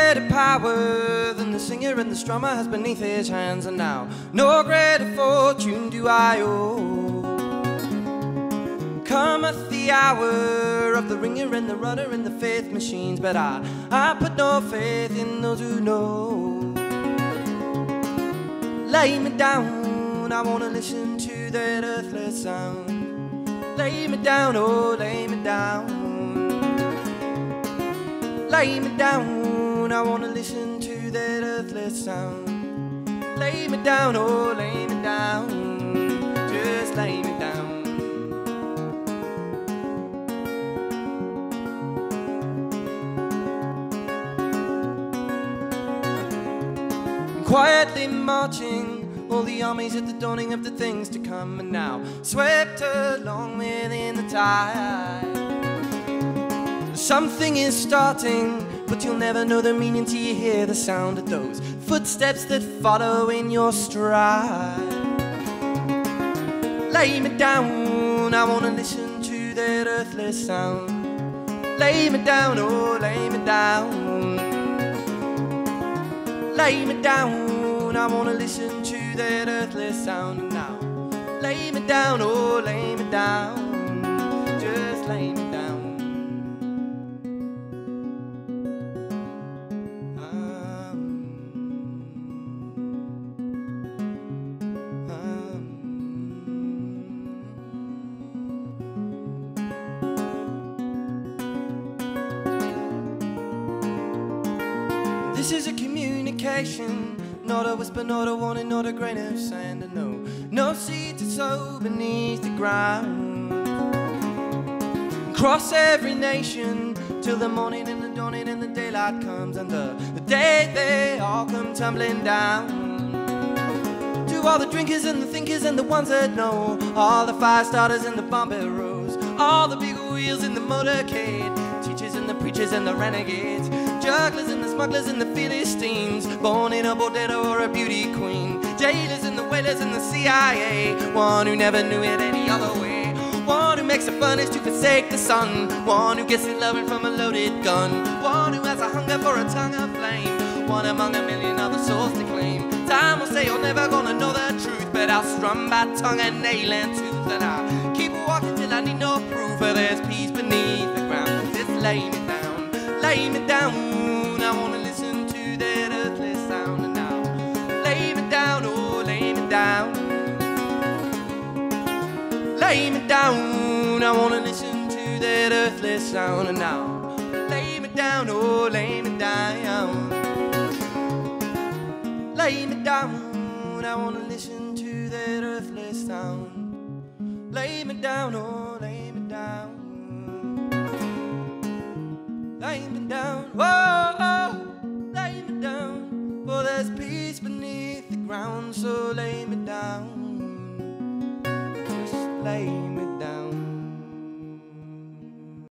greater power than the singer and the strummer has beneath his hands, and now no greater fortune do I owe. Cometh the hour of the ringer and the rudder and the faith machines, but I put no faith in those who know. Lay me down, I wanna listen to that earthly sound. Lay me down, oh, lay me down. Lay me down, I wanna listen to that earthly sound. Lay me down, oh, lay me down. Just lay me down. Quietly marching, all the armies at the dawning of the things to come, and now swept along within the tide. Something is starting, but you'll never know the meaning till you hear the sound of those footsteps that follow in your stride. Lay me down, I wanna listen to that earthly sound. Lay me down, oh, lay me down. Lay me down, I wanna listen to that earthly sound now. Lay me down, oh, lay me down. Just lay me down. This is a communication, not a whisper, not a warning, not a grain of sand, and no seed to sow beneath the ground. Cross every nation till the morning and the dawning and the daylight comes, and the day they all come tumbling down. To all the drinkers and the thinkers and the ones that know, all the fire starters and the bomberos, all the big wheels in the motorcade, teachers and the preachers and the renegades, jugglers and the smugglers and the Philistines, born in a bordello or a beauty queen, jailers and the whalers and the CIA, one who never knew it any other way, one who makes a furnace to forsake the sun, one who gets his loving from a loaded gun, one who has a hunger for a tongue of flame, one among a million other souls to claim. Time will say you're never gonna know the truth, but I'll strum by tongue and nail and tooth, and I'll keep walking till I need no proof, for there's peace beneath the ground. Just lay me down, lay me down. I wanna listen to that earthly sound, and now lay me down, oh, lay me down. Lay me down, I wanna listen to that earthly sound, and now lay me down, oh, lay me down. Lay me down, I wanna listen to that earthly sound. Lay me down, oh, lay me down. Lay me down, whoa, oh, lay me down. For there's peace beneath the ground, so lay me down. Just lay me down.